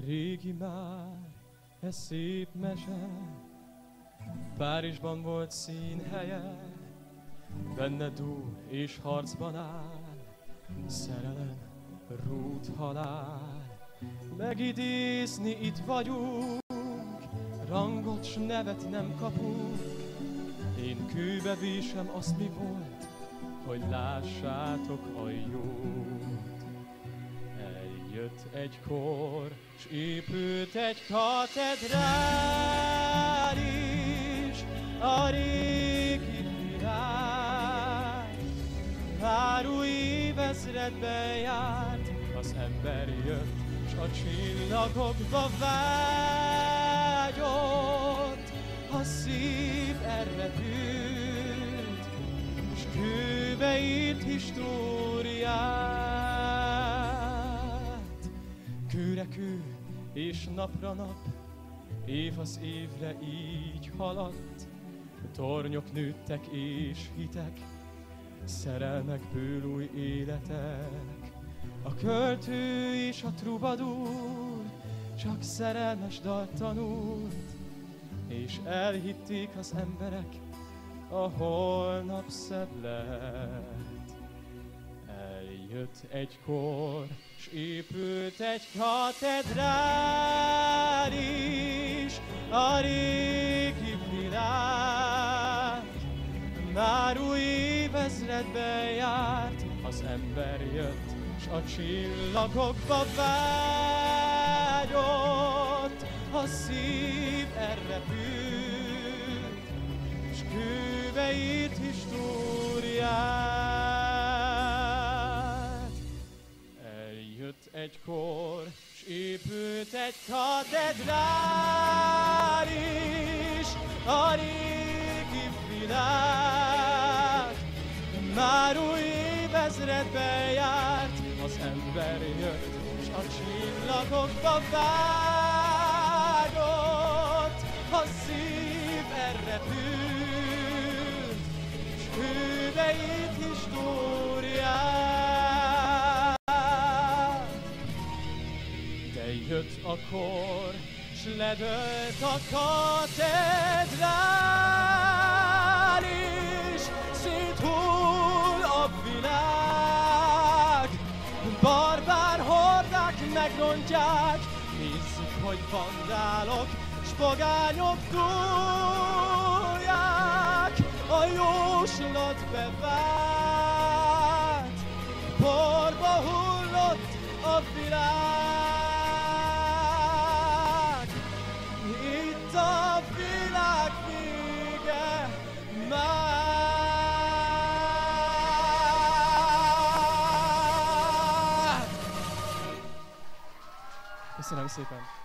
Régi már, ez szép mese, Párizsban volt színhelye, benne dúl és harcban áll, szerelem, rút, halál. Megidézni itt vagyunk, rangot s nevet nem kapunk. Én kőbe vésem azt, mi volt, hogy lássátok a jót. Eljött egy kor, s épült egy katedrális, a régi világ. Pár új évezredben járt, az ember jött, s a csillagokba vágyott. A szív elrepült, s kőbe írt históriát. Kőre kő és napra nap, év az évre így haladt. Tornyok nőttek és hitek, szerelmekből új életek. A költő és a trubadúr csak szerelmes dalt tanult, és elhitték az emberek, a holnap szebb lett. Eljött egy kor, s épült egy katedrális, a régi világ. Már új évezredben járt, az ember jött, s a csillagokba vágyott. A szív elrepült, s kőbe írt históriát. Eljött egy kor, s épült egy katedrális, a régi világ. Már új évezredben járt, az ember jött, s a csillagokba vágyott. A szív elrepült, s kőbe írt históriát. De jött a kor, s ledölt a katedrális, széthull a világ. Barbár hordák megrontják, nézzük, hogy vandálok s pogányok túlják. A jóslat bevált, porba hullott a világ. Itt a világ vége már. Köszönöm szépen!